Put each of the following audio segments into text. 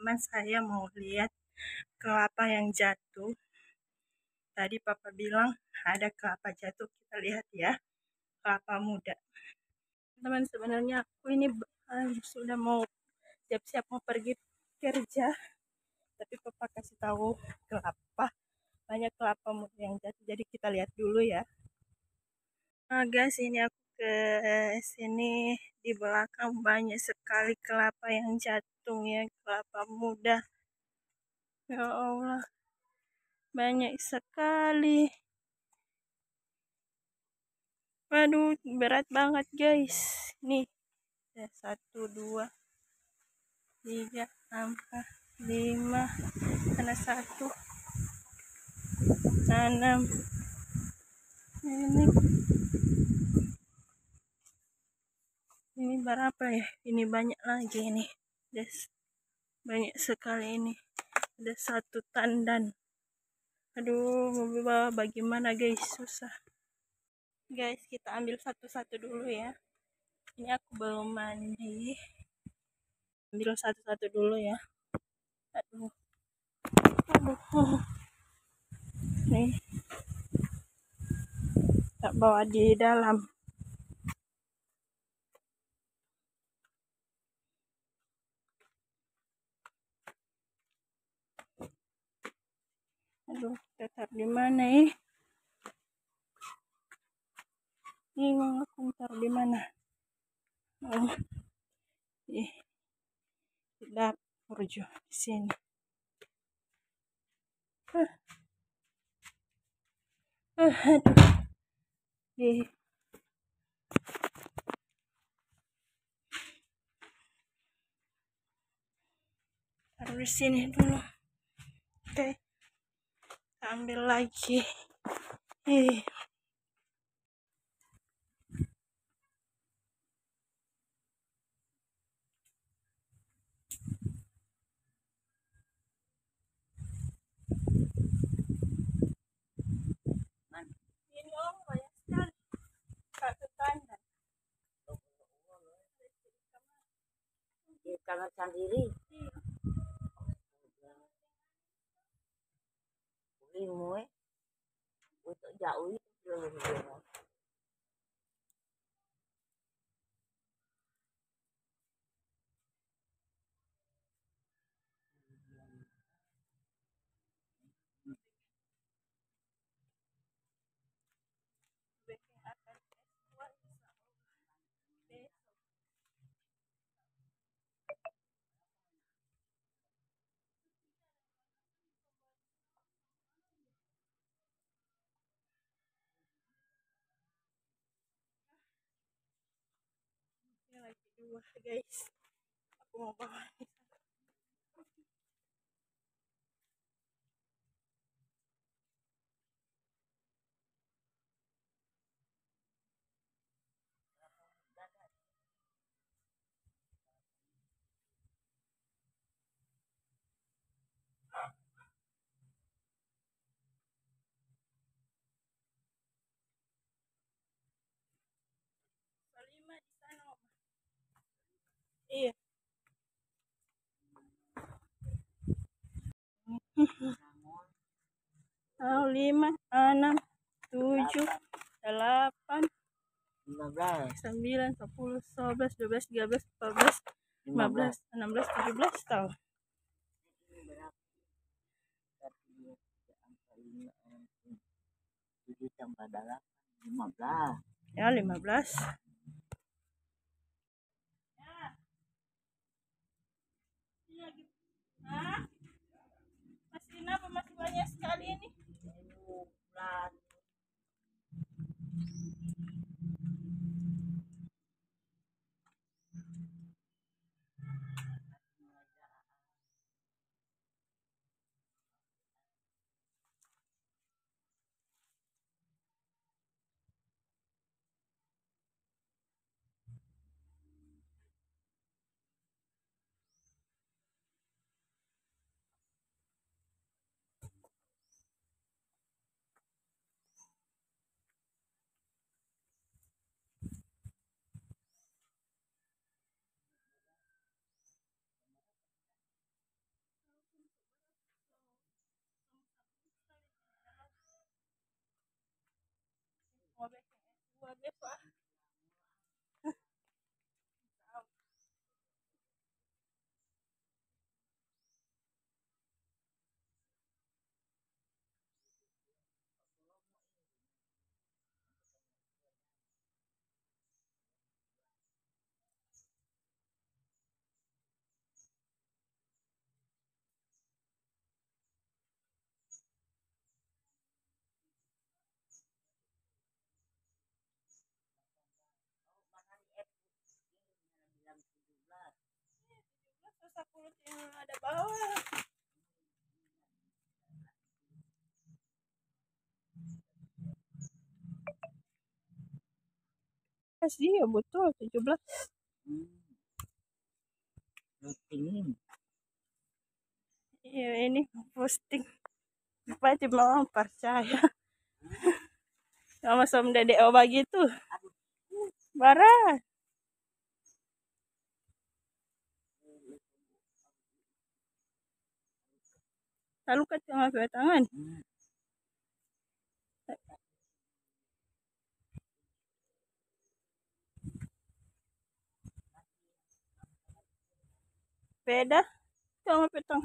teman-teman, saya mau lihat kelapa yang jatuh. Tadi papa bilang ada kelapa jatuh, kita lihat ya, kelapa muda. Teman, sebenarnya aku ini sudah mau siap-siap mau pergi kerja, tapi papa kasih tahu kelapa, banyak kelapa muda yang jatuh, jadi kita lihat dulu ya. Nah guys, ini aku ke sini, di belakang banyak sekali kelapa yang jatuh ya, kelapa muda. Ya Allah, banyak sekali. Waduh, berat banget guys. Nih, 1, 2, 3, 4, 5, sana 1, 6. Ini berapa ya? Ini banyak lagi ini. Guys, banyak sekali ini. Ada 1 tandan. Aduh, mau bawa bagaimana guys? Susah. Guys, kita ambil satu-satu dulu ya. Ini aku belum mandi. Ambil satu-satu dulu ya. Aduh. Aduh. Nih. Tak bawa di dalam. Aduh, tetap di mana ya? Bingung aku taruh di mana. Oh. Di dapur juga di sini. Aduh. Taruh di sini dulu. Oke. Ambil lagi. Ini banyak sekali. 1 tandan. Di kamar sendiri. Ulimu untuk jauh itu belum. Ini lagi 2 guys. Aku mau bawa. Lima di sana. Iya. Oh, 5, 6, 7, 8, 9, 10, 11, 12, 13, 14, 15, 16, 17 tahun. Ya, 15. Masih kenapa masih banyak sekali ini? Gua besok. Susah kulit yang ada bawah. Iya betul 17. Posting. Iya ini posting. Apa cuma percaya sama som dede oba gitu. Barah. Lalu kan cuma dua tangan. Beda sama petang.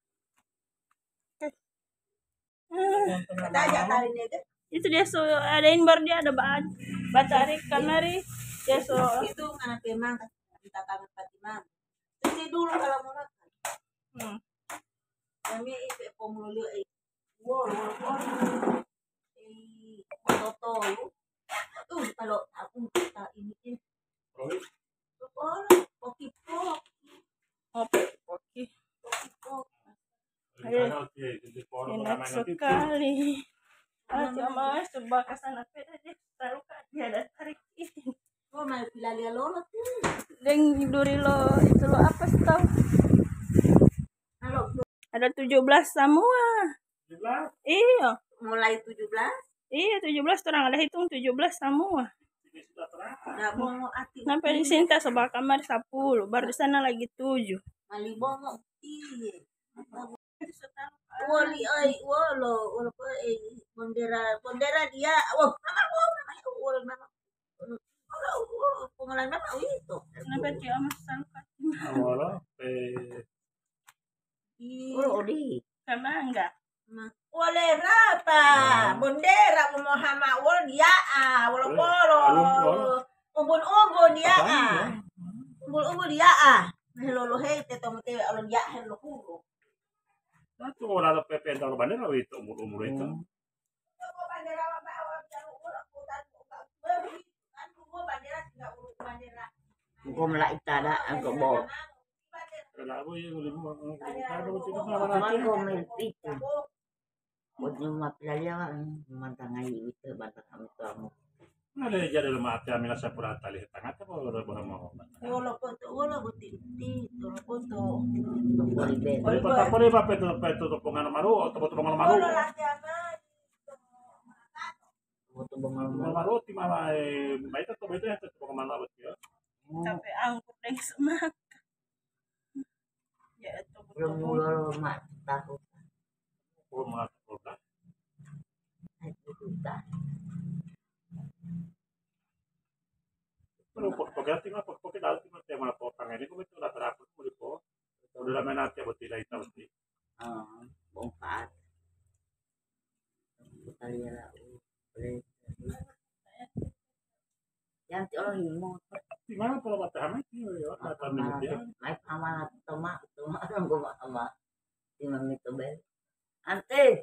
Itu dia so adain bar dia ada batarik kamari dia so Itu anak emang kita kamar Fatimah. Cuci dulu kalau mau makan. Kami itu pemulio toto. Kalau aku kita ini oke. Enak sekali. Cuma coba kesana peda dia taruh dia ada tarik ini. Oh, mau pilalia lolo tuh. Deng duri lo itu lo apa sih tahu? Halo, Ada 17 semua. 17? Iya. Mulai 17? Iya 17 orang ada hitung 17 semua. Enggak mau ati. Sampai di sini tak sebelah kamar 10, baru di sana lagi 7. Malibongo iya. Wali ai wolo ko bendera dia. Wah, mama. Pengenalan mama itu. Kenapa dia masang Awalnya Odi. sama enggak? Wale berapa? Bendera Muhammad wal dia wala polo. Ubun dia Ubun dia Hello he te tomate alon ya hello huro. nah tuh orang PP tahu bandera itu umur itu. Ko malait tada ang kobo. Kenapa ya udah mau ada itu Cuman ko may pito. Huwag niyo mapilaya mantangai itu bantang kami kamu. ada jadi lemah hati ambil sapura tali tengah tuh kalau udah mau. Wala ko titi, wala ko to. Oliver. Apa nih pak itu topongan maru atau topongan maru? Moto bangal Maru ti malah baik atau itu ya topongan maru ya. Sampai angkut deng semak. Ya itu belum mulai mak tahu. Oh malah produk. Pero porque así no porque la última tema por también como esto la trapo muy poco. Udah lama nanti buat tidak itu pasti. Bongkat. Kalian yang orang mau Di mana kalau mata hamil itu ya kata dia. naik amanat tomak orang gua sama imam itu bel. Ante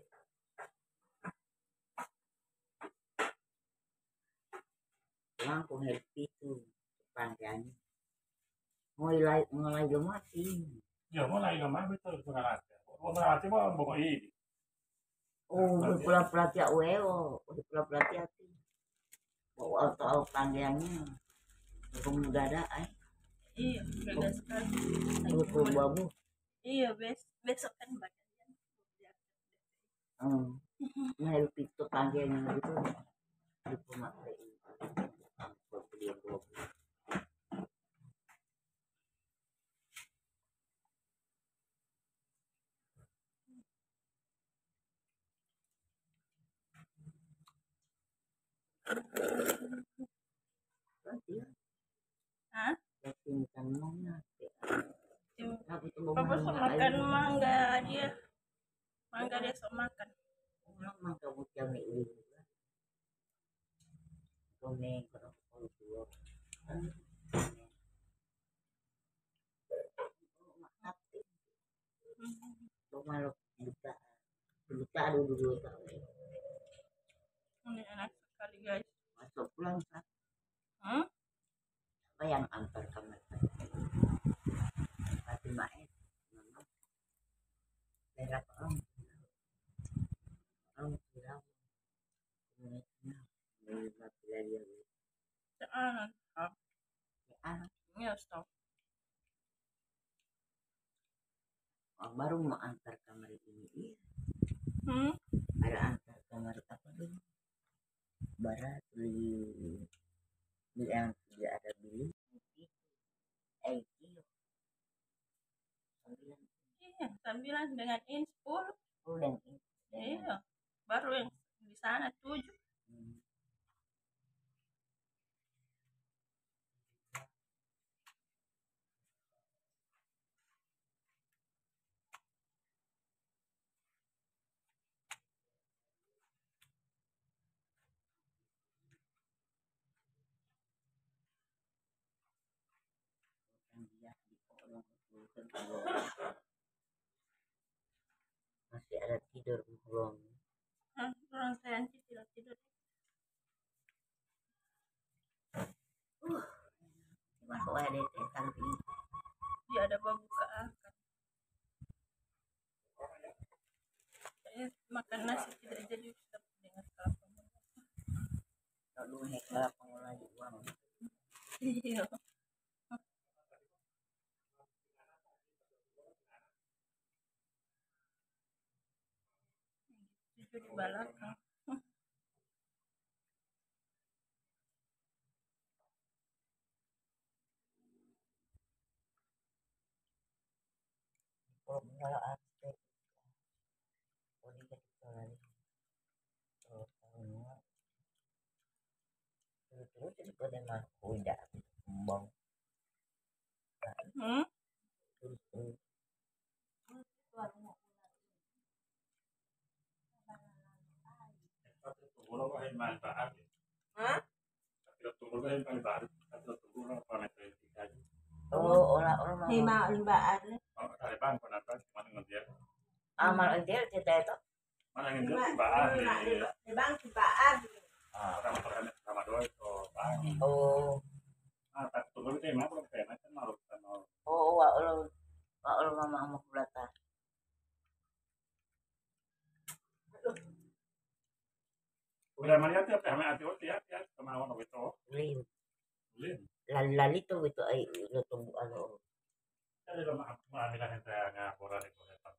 Lang happy itu panjangnya. Mulai mati. Ya mulai lama betul pengalat. Pengalat itu mau bawa ini. Oh, pula pelatih pula pelatih sih. Bawa auto panjangnya. Belum dada iya beda sekali. Itu babu. Iya besok kan banyak. Nah, itu panjangnya gitu. Di pemakai. Hah? Makan mana? Papa sok makan mangga dia. Mangga dia sok makan. Mangga bukan ini. Kuning kalau dua. Malu buta dulu tahu. Ini enak sekali guys. Masuk pulang kan? Apa yang antar kamar? Tapi main, daerah orang bilang, baru mau antar kamar ini. Ada antar kamar apa dulu? Barat beli yang tidak ada beli. Iya, 9 dengan in 10. Dan Iya, baru yang di sana 7. masih ada tidur belum? Orang saya tidak tidur. Bahwa ada samping Dia ada pembukaan. Saya makan nasi tidak jadi dengan kelapa muda. lalu hektar pengelola uang. Iya. Itu di belakang. Kalau aspek terus jadi pada mah udah kembang terus orang Taliban amal entir cerita itu mana yang itu tibaan di bang tibaan sama doa itu bang oh tak tunggu itu emang belum kena kan malu kan oh wa Allah mama belata udah mana tiap kami hati ya sama orang itu lim lim lali itu ay lo tunggu ano ada lama aku ambil yang saya ngaporan itu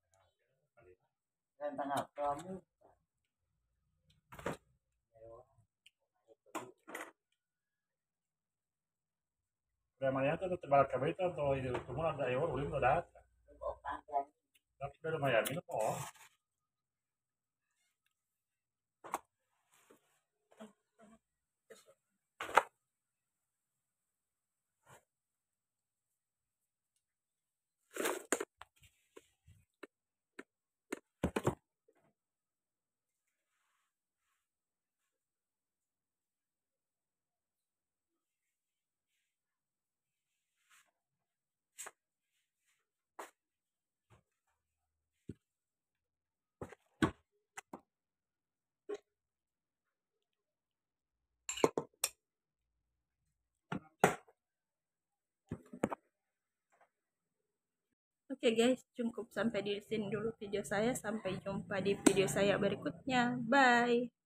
dan tengah kamu udah mana itu terbalik ke itu atau itu semua ada yang ulim udah tapi udah lumayan ini kok Oke guys, cukup sampai di sini dulu video saya. Sampai jumpa di video saya berikutnya. Bye.